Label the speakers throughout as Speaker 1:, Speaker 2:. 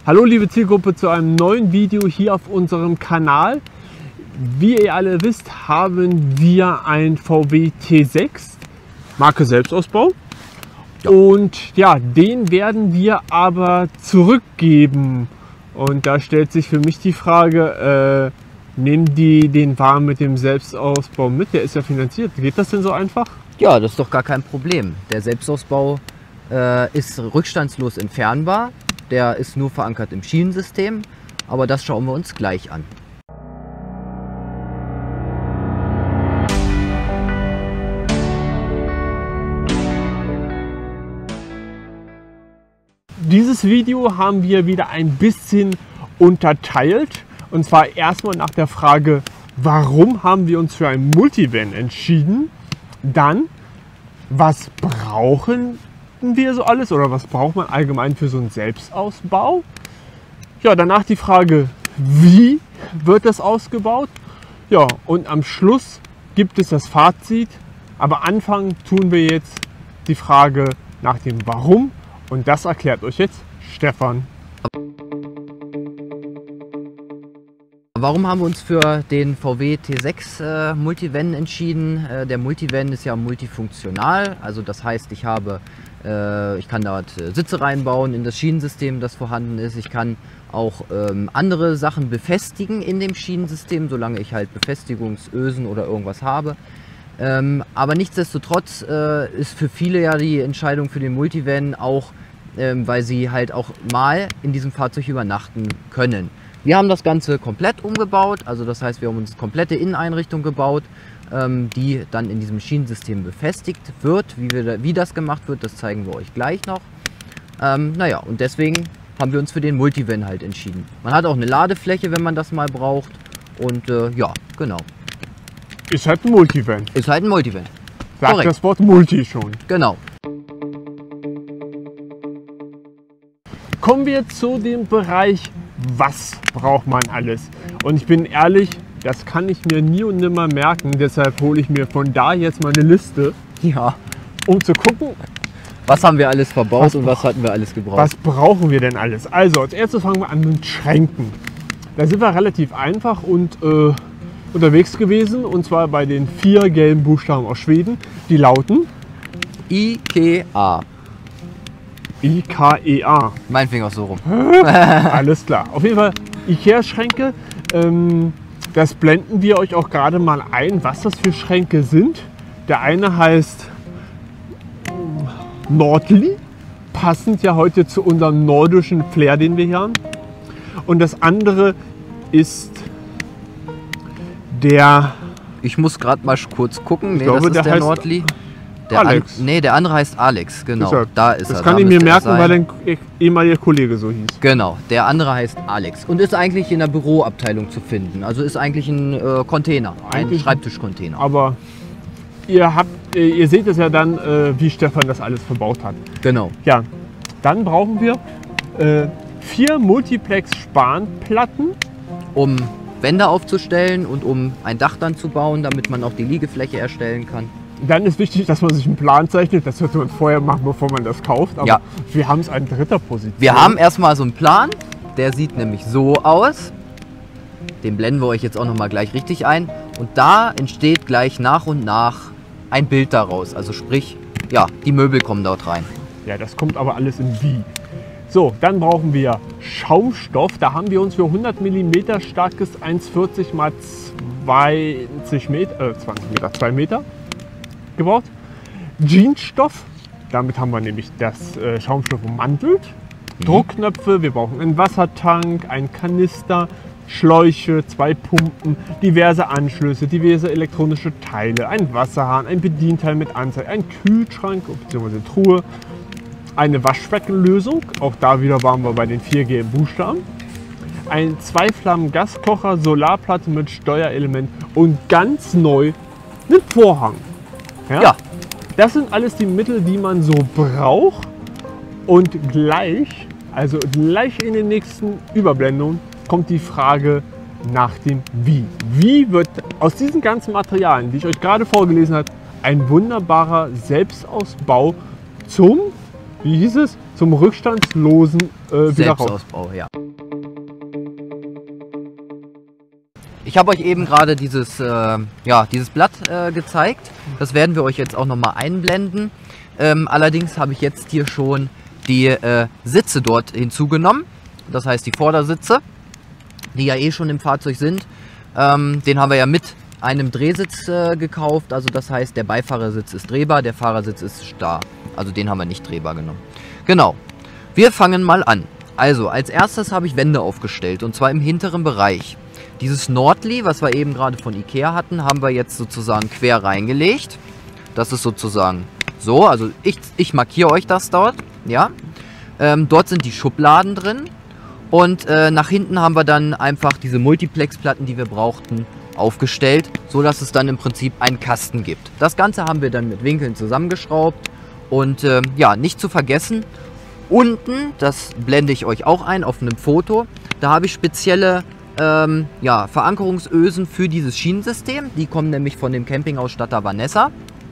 Speaker 1: Hallo liebe Zielgruppe zu einem neuen Video hier auf unserem Kanal. Wie ihr alle wisst, haben wir ein VW T6, Marke Selbstausbau. Ja. Und ja, den werden wir aber zurückgeben. Und da stellt sich für mich die Frage, nehmen die den Wagen mit dem Selbstausbau mit? Der ist ja finanziert. Geht das denn so einfach?
Speaker 2: Ja, das ist doch gar kein Problem. Der Selbstausbau ist rückstandslos entfernbar. Der ist nur verankert im Schienensystem, aber das schauen wir uns gleich an.
Speaker 1: Dieses Video haben wir wieder ein bisschen unterteilt. Und zwar erstmal nach der Frage, warum haben wir uns für ein Multivan entschieden? Dann, was brauchen wir so alles oder was braucht man allgemein für so einen Selbstausbau? Ja, danach die Frage, wie wird das ausgebaut? Ja, und am Schluss gibt es das Fazit. Aber anfangen tun wir jetzt die Frage nach dem Warum. Und das erklärt euch jetzt Stefan.
Speaker 2: Warum haben wir uns für den VW T6 Multivan entschieden? Der Multivan ist ja multifunktional, also das heißt, ich kann dort Sitze reinbauen in das Schienensystem, das vorhanden ist. Ich kann auch andere Sachen befestigen in dem Schienensystem, solange ich halt Befestigungsösen oder irgendwas habe. Aber nichtsdestotrotz ist für viele ja die Entscheidung für den Multivan auch, weil sie halt auch mal in diesem Fahrzeug übernachten können. Wir haben das Ganze komplett umgebaut, also das heißt, wir haben uns komplette Inneneinrichtung gebaut, die dann in diesem Schienensystem befestigt wird. Wie das gemacht wird, das zeigen wir euch gleich noch. Naja, und deswegen haben wir uns für den Multivan halt entschieden. Man hat auch eine Ladefläche, wenn man das mal braucht. Und ja, genau.
Speaker 1: Ist halt ein Multivan.
Speaker 2: Ist halt ein Multivan.
Speaker 1: Sagt korrekt. Das Wort Multi schon.
Speaker 2: Genau.
Speaker 1: Kommen wir zu dem Bereich, was braucht man alles? Und ich bin ehrlich, das kann ich mir nie und nimmer merken. Deshalb hole ich mir von da jetzt mal eine Liste,
Speaker 2: ja,
Speaker 1: um zu gucken,
Speaker 2: was haben wir alles verbaut und was hatten wir alles gebraucht.
Speaker 1: Was brauchen wir denn alles? Also als erstes fangen wir an mit Schränken. Da sind wir relativ einfach und unterwegs gewesen. Und zwar bei den 4 gelben Buchstaben aus Schweden. Die lauten
Speaker 2: IKEA.
Speaker 1: IKEA.
Speaker 2: Meinetwegen auch so rum.
Speaker 1: Alles klar. Auf jeden Fall Ikea-Schränke. Das blenden wir euch auch gerade mal ein, was das für Schränke sind. Der eine heißt Nordli, passend ja heute zu unserem nordischen Flair, den wir hier haben. Und das andere ist der...
Speaker 2: Ich muss gerade mal kurz gucken.
Speaker 1: Nee, das ist der Nordli. Alex.
Speaker 2: Der andere heißt Alex, genau. Da ist er.
Speaker 1: Das kann ich mir merken, weil dein ehemaliger Kollege so hieß.
Speaker 2: Genau, der andere heißt Alex und ist eigentlich in der Büroabteilung zu finden. Also ist eigentlich ein Container, ein Schreibtischcontainer. Aber ihr seht es ja dann, wie Stefan das alles verbaut hat. Genau.
Speaker 1: Ja, dann brauchen wir 4 Multiplex-Spanplatten.
Speaker 2: Um Wände aufzustellen und um ein Dach dann zu bauen, damit man auch die Liegefläche erstellen kann.
Speaker 1: Dann ist wichtig, dass man sich einen Plan zeichnet. Das sollte man vorher machen, bevor man das kauft. Aber ja, wir haben es an dritter Position.
Speaker 2: Wir haben erstmal so einen Plan. Der sieht nämlich so aus. Den blenden wir euch jetzt auch noch mal gleich richtig ein. Und da entsteht gleich nach und nach ein Bild daraus. Also sprich, ja, die Möbel kommen dort rein.
Speaker 1: Ja, das kommt aber alles in Wie. So, dann brauchen wir Schaumstoff. Da haben wir uns für 100 mm starkes 1,40 x 2 Meter gebaut. Jeansstoff, damit haben wir nämlich das Schaumstoff ummantelt. Druckknöpfe, wir brauchen einen Wassertank, einen Kanister, Schläuche, 2 Pumpen, diverse Anschlüsse, diverse elektronische Teile, ein Wasserhahn, ein Bedienteil mit Anzeige, ein Kühlschrank bzw. Truhe, eine Waschbeckenlösung, auch da wieder waren wir bei den 4 gelben Buchstaben, ein 2-Flammen-Gaskocher, Solarplatte mit Steuerelement und ganz neu einen Vorhang. Ja, das sind alles die Mittel, die man so braucht. Und gleich in den nächsten Überblendungen kommt die Frage nach dem Wie. Wie wird aus diesen ganzen Materialien, die ich euch gerade vorgelesen habe, ein wunderbarer Selbstausbau zum wie hieß es, zum rückstandslosen Wiederauf.
Speaker 2: Selbstausbau, ja. Ich habe euch eben gerade dieses Blatt gezeigt. Das werden wir euch jetzt auch nochmal einblenden. Allerdings habe ich jetzt hier schon die Sitze dort hinzugenommen. Das heißt die Vordersitze, die ja eh schon im Fahrzeug sind. Den haben wir ja mit einem Drehsitz gekauft. Also das heißt, der Beifahrersitz ist drehbar, der Fahrersitz ist starr. Also den haben wir nicht drehbar genommen. Genau. Wir fangen mal an. Also als erstes habe ich Wände aufgestellt und zwar im hinteren Bereich. Dieses Nordli, was wir eben gerade von Ikea hatten, haben wir jetzt sozusagen quer reingelegt. Das ist sozusagen so, also ich markiere euch das dort, ja. Dort sind die Schubladen drin und nach hinten haben wir dann einfach diese Multiplex-Platten, die wir brauchten, aufgestellt, so dass es dann im Prinzip einen Kasten gibt. Das Ganze haben wir dann mit Winkeln zusammengeschraubt und ja, nicht zu vergessen, unten, das blende ich euch auch ein auf einem Foto, da habe ich spezielle Verankerungsösen für dieses Schienensystem. Die kommen nämlich von dem Campingausstatter Vanessa,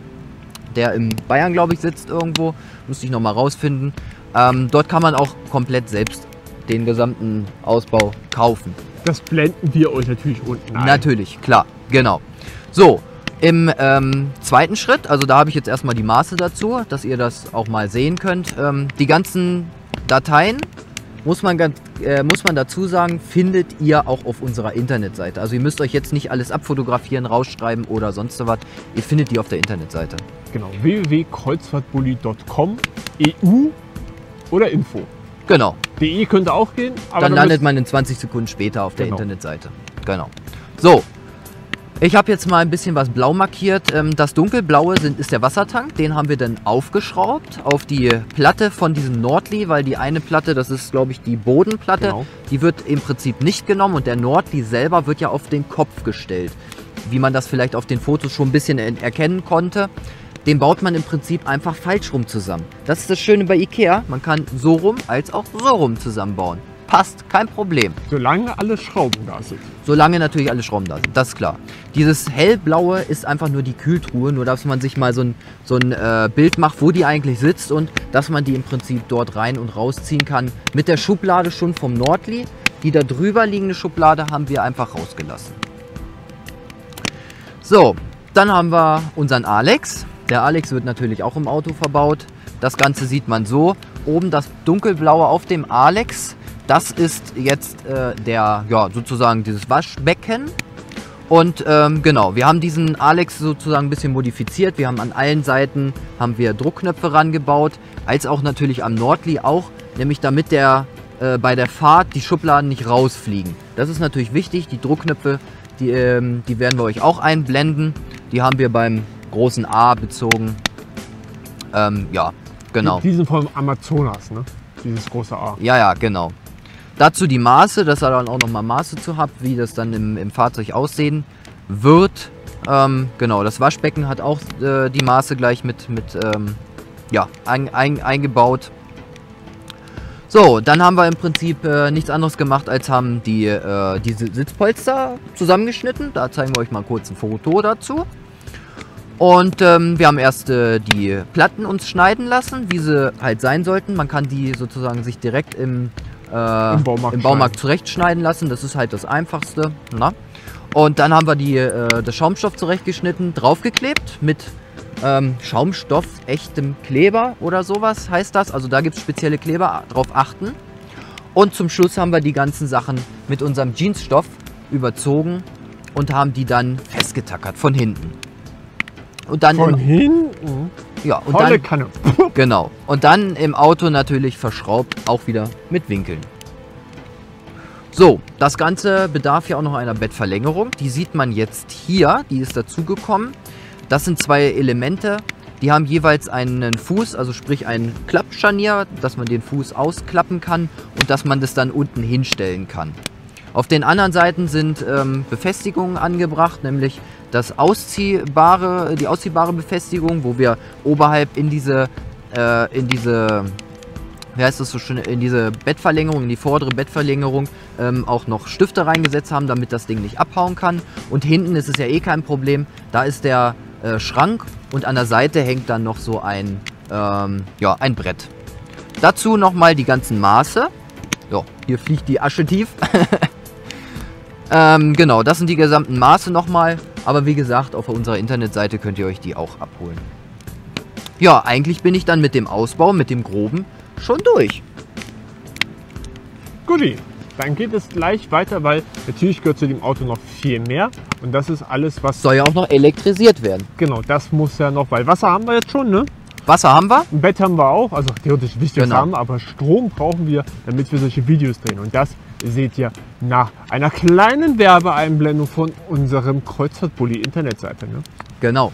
Speaker 2: der in Bayern, glaube ich, sitzt irgendwo. Müsste ich nochmal rausfinden. Dort kann man auch komplett selbst den gesamten Ausbau kaufen.
Speaker 1: Das blenden wir euch natürlich unten ein.
Speaker 2: Natürlich, klar, genau. So, im zweiten Schritt, also da habe ich jetzt erstmal die Maße dazu, dass ihr das auch mal sehen könnt. Die ganzen Dateien, muss man dazu sagen, findet ihr auch auf unserer Internetseite. Also ihr müsst euch jetzt nicht alles abfotografieren, rausschreiben oder sonst was. Ihr findet die auf der Internetseite.
Speaker 1: Genau, www.kreuzfahrtbully.com, EU oder Info.
Speaker 2: Genau.
Speaker 1: DE könnte auch gehen. Aber
Speaker 2: dann landet man in 20 Sekunden später auf der Internetseite. Genau. So. Ich habe jetzt mal ein bisschen was blau markiert. Das dunkelblaue ist der Wassertank. Den haben wir dann aufgeschraubt auf die Platte von diesem Nordli, weil die eine Platte, das ist glaube ich die Bodenplatte, genau, die wird im Prinzip nicht genommen und der Nordli selber wird ja auf den Kopf gestellt. Wie man das vielleicht auf den Fotos schon ein bisschen erkennen konnte. Den baut man im Prinzip einfach falsch rum zusammen. Das ist das Schöne bei Ikea. Man kann so rum als auch so rum zusammenbauen. Passt, kein Problem.
Speaker 1: Solange alle Schrauben da sind.
Speaker 2: Solange natürlich alle Schrauben da sind, das ist klar. Dieses hellblaue ist einfach nur die Kühltruhe, nur dass man sich mal so ein Bild macht, wo die eigentlich sitzt und dass man die im Prinzip dort rein und rausziehen kann. Mit der Schublade schon vom Nordli. Die da drüber liegende Schublade haben wir einfach rausgelassen. So, dann haben wir unseren Alex. Der Alex wird natürlich auch im Auto verbaut. Das Ganze sieht man so. Oben das dunkelblaue auf dem Alex. Das ist jetzt sozusagen dieses Waschbecken. Und genau, wir haben diesen Alex sozusagen ein bisschen modifiziert. Wir haben an allen Seiten Druckknöpfe rangebaut, als auch natürlich am Nordli auch, nämlich damit bei der Fahrt die Schubladen nicht rausfliegen. Das ist natürlich wichtig. Die Druckknöpfe, die werden wir euch auch einblenden. Die haben wir beim großen A bezogen. Ja, genau.
Speaker 1: Die sind vom Amazonas, ne? Dieses große A.
Speaker 2: Ja, ja, genau. Dazu die Maße, dass ihr dann auch nochmal Maße zu habt, wie das dann im Fahrzeug aussehen wird. Genau, das Waschbecken hat auch die Maße gleich eingebaut. So, dann haben wir im Prinzip nichts anderes gemacht, als haben diese Sitzpolster zusammengeschnitten. Da zeigen wir euch mal kurz ein Foto dazu. Und wir haben erst die Platten uns schneiden lassen, wie sie halt sein sollten. Man kann die sozusagen sich direkt im Baumarkt zurechtschneiden lassen. Das ist halt das Einfachste. Na? Und dann haben wir das Schaumstoff zurechtgeschnitten, draufgeklebt mit Schaumstoff, echtem Kleber oder sowas heißt das. Also da gibt es spezielle Kleber, drauf achten. Und zum Schluss haben wir die ganzen Sachen mit unserem Jeansstoff überzogen und haben die dann festgetackert von hinten. Und dann
Speaker 1: von hinten?
Speaker 2: Ja, und
Speaker 1: volle
Speaker 2: dann,
Speaker 1: Kanne.
Speaker 2: Genau. Und dann im Auto natürlich verschraubt, auch wieder mit Winkeln. So, das Ganze bedarf ja auch noch einer Bettverlängerung. Die sieht man jetzt hier, die ist dazugekommen. Das sind zwei Elemente, die haben jeweils einen Fuß, also sprich ein Klappscharnier, dass man den Fuß ausklappen kann und dass man das dann unten hinstellen kann. Auf den anderen Seiten sind Befestigungen angebracht, nämlich die ausziehbare Befestigung, wo wir oberhalb in diese Bettverlängerung, in die vordere Bettverlängerung auch noch Stifte reingesetzt haben, damit das Ding nicht abhauen kann. Und hinten ist es ja eh kein Problem, da ist der Schrank und an der Seite hängt dann noch so ein Brett. Dazu nochmal die ganzen Maße. Ja, hier fliegt die Asche tief. Genau, das sind die gesamten Maße nochmal. Aber wie gesagt, auf unserer Internetseite könnt ihr euch die auch abholen. Ja, eigentlich bin ich dann mit dem Ausbau, mit dem Groben, schon durch.
Speaker 1: Guti, dann geht es gleich weiter, weil natürlich gehört zu dem Auto noch viel mehr. Und das ist alles, was...
Speaker 2: Soll ja auch noch elektrisiert werden.
Speaker 1: Genau, das muss ja noch, weil Wasser haben wir jetzt schon, ne?
Speaker 2: Wasser haben wir.
Speaker 1: Ein Bett haben wir auch, also theoretisch wichtig
Speaker 2: Genau.
Speaker 1: haben, aber Strom brauchen wir, damit wir solche Videos drehen. Und das seht ihr nach einer kleinen Werbeeinblendung von unserem Kreuzfahrt-Bulli Internetseite. Ne?
Speaker 2: Genau.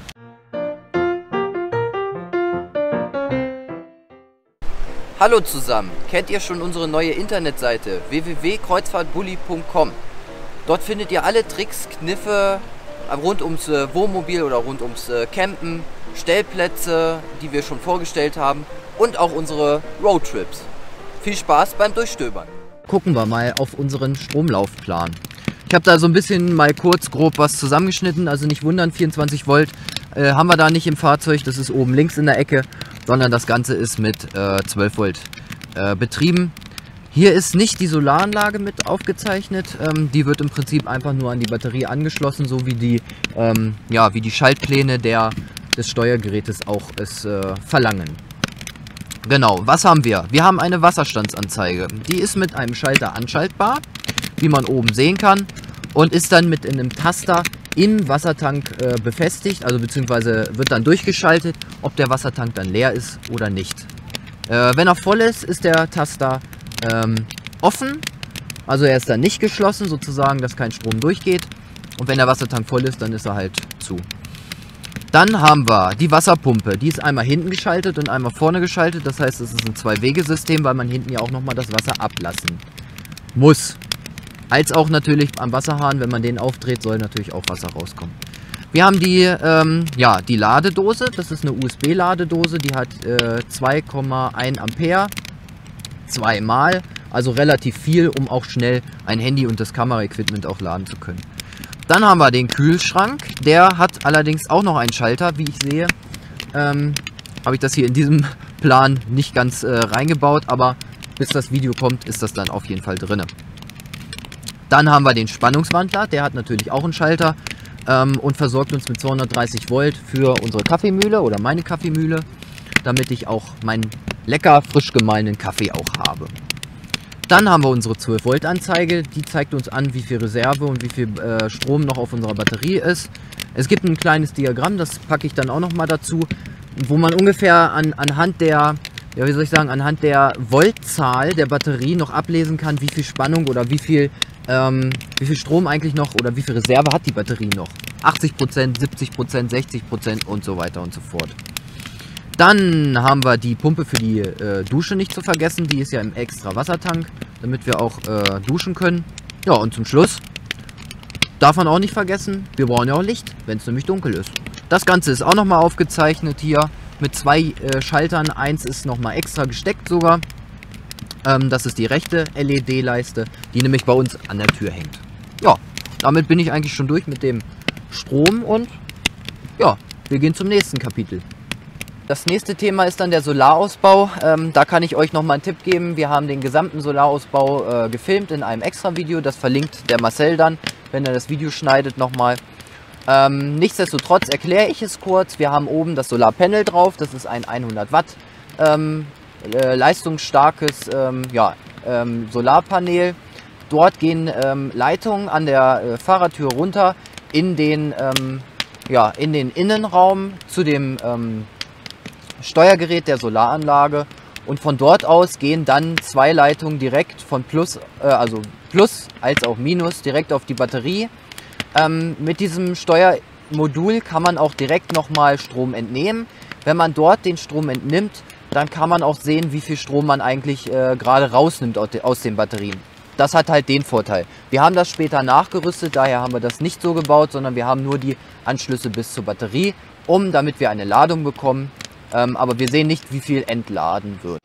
Speaker 2: Hallo zusammen, kennt ihr schon unsere neue Internetseite www.kreuzfahrtbulli.com? Dort findet ihr alle Tricks, Kniffe rund ums Wohnmobil oder rund ums Campen, Stellplätze, die wir schon vorgestellt haben und auch unsere Roadtrips. Viel Spaß beim Durchstöbern. Gucken wir mal auf unseren Stromlaufplan. Ich habe da so ein bisschen mal kurz grob was zusammengeschnitten, also nicht wundern, 24 Volt haben wir da nicht im Fahrzeug, das ist oben links in der Ecke, sondern das Ganze ist mit 12 Volt betrieben. Hier ist nicht die Solaranlage mit aufgezeichnet, die wird im Prinzip einfach nur an die Batterie angeschlossen, so wie die, ja, wie die Schaltpläne des Steuergerätes auch es verlangen. Genau, was haben wir? Wir haben eine Wasserstandsanzeige. Die ist mit einem Schalter anschaltbar, wie man oben sehen kann, und ist dann mit einem Taster im Wassertank befestigt, also beziehungsweise wird dann durchgeschaltet, ob der Wassertank dann leer ist oder nicht. Wenn er voll ist, ist der Taster offen, also er ist dann nicht geschlossen, sozusagen, dass kein Strom durchgeht. Und wenn der Wassertank voll ist, dann ist er halt zu. Dann haben wir die Wasserpumpe. Die ist einmal hinten geschaltet und einmal vorne geschaltet. Das heißt, es ist ein Zwei-Wege-System, weil man hinten ja auch nochmal das Wasser ablassen muss. Als auch natürlich am Wasserhahn, wenn man den aufdreht, soll natürlich auch Wasser rauskommen. Wir haben die, ja, die Ladedose. Das ist eine USB-Ladedose. Die hat 2,1 Ampere. Zweimal. Also relativ viel, um auch schnell ein Handy und das Kameraequipment auch laden zu können. Dann haben wir den Kühlschrank, der hat allerdings auch noch einen Schalter, wie ich sehe. Habe ich das hier in diesem Plan nicht ganz reingebaut, aber bis das Video kommt, ist das dann auf jeden Fall drin. Dann haben wir den Spannungswandler, der hat natürlich auch einen Schalter und versorgt uns mit 230 Volt für unsere Kaffeemühle oder meine Kaffeemühle, damit ich auch meinen lecker frisch gemahlenen Kaffee auch habe. Dann haben wir unsere 12 Volt Anzeige, die zeigt uns an, wie viel Reserve und wie viel Strom noch auf unserer Batterie ist. Es gibt ein kleines Diagramm, das packe ich dann auch noch mal dazu, wo man ungefähr anhand der, ja, wie soll ich sagen, anhand der Voltzahl der Batterie noch ablesen kann, wie viel Spannung oder wie viel Strom eigentlich noch oder wie viel Reserve hat die Batterie noch. 80%, 70%, 60% und so weiter und so fort. Dann haben wir die Pumpe für die Dusche nicht zu vergessen. Die ist ja im extra Wassertank, damit wir auch duschen können. Ja, und zum Schluss darf man auch nicht vergessen, wir brauchen ja auch Licht, wenn es nämlich dunkel ist. Das Ganze ist auch nochmal aufgezeichnet hier mit zwei Schaltern. Eins ist nochmal extra gesteckt sogar. Das ist die rechte LED-Leiste, die nämlich bei uns an der Tür hängt. Ja, damit bin ich eigentlich schon durch mit dem Strom und ja, wir gehen zum nächsten Kapitel. Das nächste Thema ist dann der Solarausbau. Da kann ich euch noch mal einen Tipp geben. Wir haben den gesamten Solarausbau gefilmt in einem extra Video. Das verlinkt der Marcel dann, wenn er das Video schneidet, nochmal. Nichtsdestotrotz erkläre ich es kurz. Wir haben oben das Solarpanel drauf. Das ist ein 100 Watt leistungsstarkes Solarpanel. Dort gehen Leitungen an der Fahrertür runter in den Innenraum zu dem Steuergerät der Solaranlage, und von dort aus gehen dann zwei Leitungen direkt von Plus als auch Minus direkt auf die Batterie. Mit diesem Steuermodul kann man auch direkt nochmal Strom entnehmen. Wenn man dort den Strom entnimmt, dann kann man auch sehen, wie viel Strom man eigentlich gerade rausnimmt aus den Batterien. Das hat halt den Vorteil. Wir haben das später nachgerüstet, daher haben wir das nicht so gebaut, sondern wir haben nur die Anschlüsse bis zur Batterie, damit wir eine Ladung bekommen. Aber wir sehen nicht, wie viel entladen wird.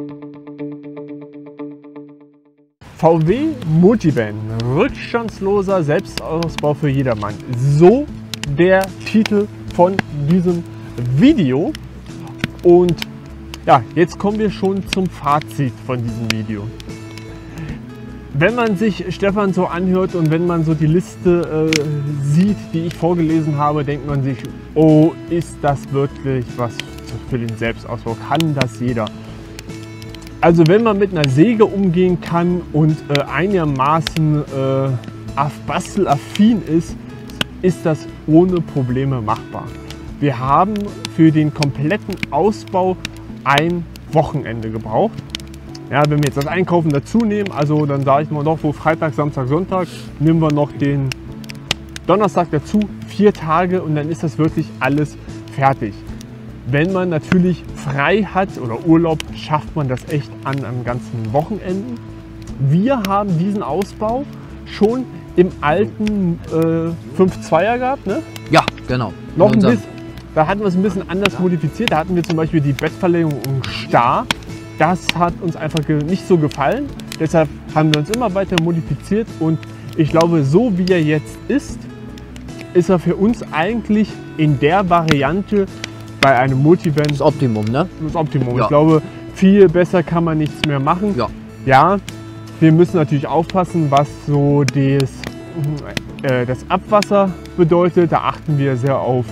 Speaker 1: VW Multivan, rückstandsloser Selbstausbau für jedermann. So der Titel von diesem Video. Und Ja, jetzt kommen wir schon zum Fazit von diesem Video. Wenn man sich Stefan so anhört und wenn man so die Liste sieht, die ich vorgelesen habe, denkt man sich, oh, ist das wirklich was für den Selbstausbau? Kann das jeder? Also wenn man mit einer Säge umgehen kann und einigermaßen bastelaffin ist, ist das ohne Probleme machbar. Wir haben für den kompletten Ausbau ein Wochenende gebraucht. Ja, wenn wir jetzt das Einkaufen dazu nehmen, also dann sage ich mal noch, wo Freitag, Samstag, Sonntag, nehmen wir noch den Donnerstag dazu, 4 Tage und dann ist das wirklich alles fertig. Wenn man natürlich frei hat oder Urlaub, schafft man das echt an einem ganzen Wochenenden. Wir haben diesen Ausbau schon im alten 5.2er gehabt, ne?
Speaker 2: Ja, genau.
Speaker 1: Noch ein bisschen, da hatten wir es ein bisschen anders modifiziert. Da hatten wir zum Beispiel die Bettverlängerung starr. Das hat uns einfach nicht so gefallen. Deshalb haben wir uns immer weiter modifiziert und ich glaube, so wie er jetzt ist er für uns eigentlich in der Variante bei einem Multivan
Speaker 2: das Optimum, ne?
Speaker 1: Das Optimum.
Speaker 2: Ja.
Speaker 1: Ich glaube, viel besser kann man nichts mehr machen.
Speaker 2: Ja.
Speaker 1: Ja, wir müssen natürlich aufpassen, was so das Abwasser bedeutet. Da achten wir sehr auf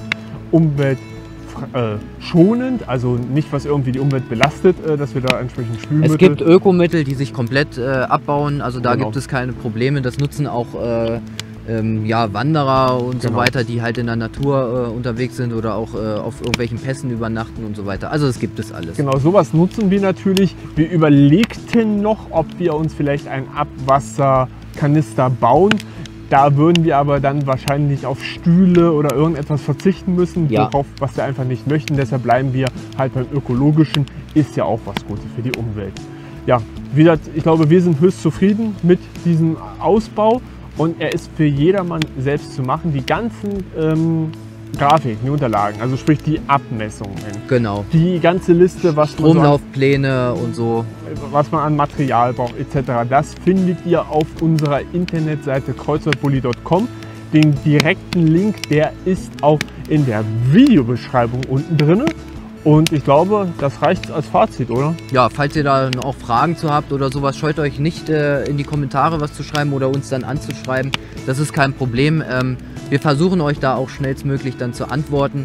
Speaker 1: umweltschonend, also nicht, was irgendwie die Umwelt belastet, dass wir da entsprechend Spülmittel...
Speaker 2: Es gibt Ökomittel, die sich komplett abbauen, also da
Speaker 1: Genau.
Speaker 2: gibt es keine Probleme. Das nutzen auch ja, Wanderer und so
Speaker 1: Genau.
Speaker 2: weiter, die halt in der Natur unterwegs sind oder auch auf irgendwelchen Pässen übernachten und so weiter. Also das gibt es alles.
Speaker 1: Genau, sowas nutzen wir natürlich. Wir überlegten noch, ob wir uns vielleicht einen Abwasserkanister bauen. Da würden wir aber dann wahrscheinlich auf Stühle oder irgendetwas verzichten müssen,
Speaker 2: Ja.
Speaker 1: was wir einfach nicht möchten. Deshalb bleiben wir halt beim Ökologischen. Ist ja auch was Gutes für die Umwelt. Ja, wie gesagt, ich glaube, wir sind höchst zufrieden mit diesem Ausbau. Und er ist für jedermann selbst zu machen. Die ganzen Grafiken, die Unterlagen, also sprich die Abmessungen,
Speaker 2: Genau.
Speaker 1: die ganze Liste, was man
Speaker 2: Stromlaufpläne und so.
Speaker 1: an Material braucht etc. Das findet ihr auf unserer Internetseite kreuzwortbully.com. Den direkten Link, der ist auch in der Videobeschreibung unten drin. Und ich glaube, das reicht als Fazit, oder?
Speaker 2: Ja, falls ihr da auch Fragen zu habt oder sowas, scheut euch nicht in die Kommentare was zu schreiben oder uns dann anzuschreiben. Das ist kein Problem. Wir versuchen euch da auch schnellstmöglich dann zu antworten.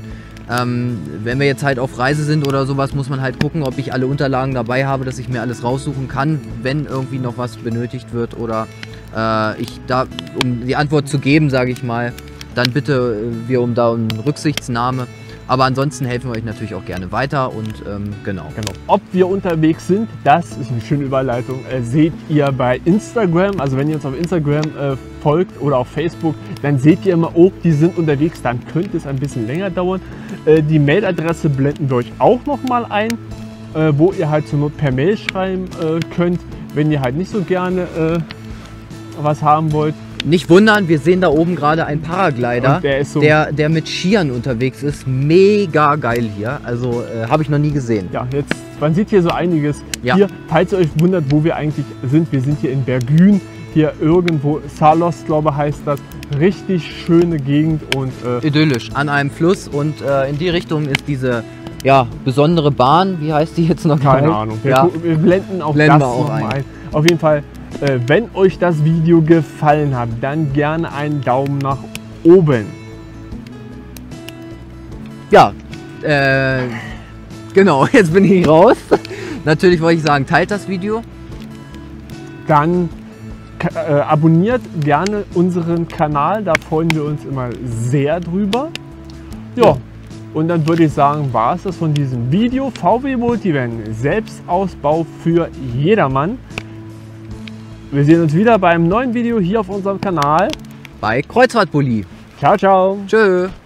Speaker 2: Wenn wir jetzt halt auf Reise sind oder sowas, muss man halt gucken, ob ich alle Unterlagen dabei habe, dass ich mir alles raussuchen kann, wenn irgendwie noch was benötigt wird oder ich da, um die Antwort zu geben, sage ich mal, dann bitte wir um Rücksichtnahme. Aber ansonsten helfen wir euch natürlich auch gerne weiter und genau.
Speaker 1: Ob wir unterwegs sind, das ist eine schöne Überleitung, seht ihr bei Instagram. Also wenn ihr uns auf Instagram folgt oder auf Facebook, dann seht ihr immer, oh, die sind unterwegs, dann könnte es ein bisschen länger dauern. Die Mailadresse blenden wir euch auch nochmal ein, wo ihr halt zur Not per Mail schreiben könnt, wenn ihr halt nicht so gerne was haben wollt.
Speaker 2: Nicht wundern, wir sehen da oben gerade einen Paraglider,
Speaker 1: Und der ist so-
Speaker 2: der mit Skiern unterwegs ist. Mega geil hier. Also habe ich noch nie gesehen.
Speaker 1: Ja, jetzt, man sieht hier so einiges.
Speaker 2: Ja.
Speaker 1: Hier, falls ihr euch wundert, wo wir eigentlich sind, wir sind hier in Bergün, hier irgendwo, Salos, glaube ich, heißt das. Richtig schöne Gegend und
Speaker 2: Idyllisch, an einem Fluss und in die Richtung ist diese ja, besondere Bahn. Wie heißt die jetzt noch?
Speaker 1: keine
Speaker 2: gleich?
Speaker 1: Ahnung.
Speaker 2: Ja.
Speaker 1: Wir blenden auch
Speaker 2: Blenden
Speaker 1: das
Speaker 2: wir auch
Speaker 1: noch mal
Speaker 2: ein.
Speaker 1: ein. Auf jeden Fall, wenn euch das Video gefallen hat, dann gerne einen Daumen nach oben.
Speaker 2: Ja, genau, jetzt bin ich raus. Natürlich wollte ich sagen, teilt das Video.
Speaker 1: Dann abonniert gerne unseren Kanal, da freuen wir uns immer sehr drüber. Ja, und dann würde ich sagen, war es das von diesem Video. VW Multivan, Selbstausbau für jedermann. Wir sehen uns wieder bei einem neuen Video hier auf unserem Kanal.
Speaker 2: Bei Kreuzfahrtbully.
Speaker 1: Ciao, ciao.
Speaker 2: Tschö.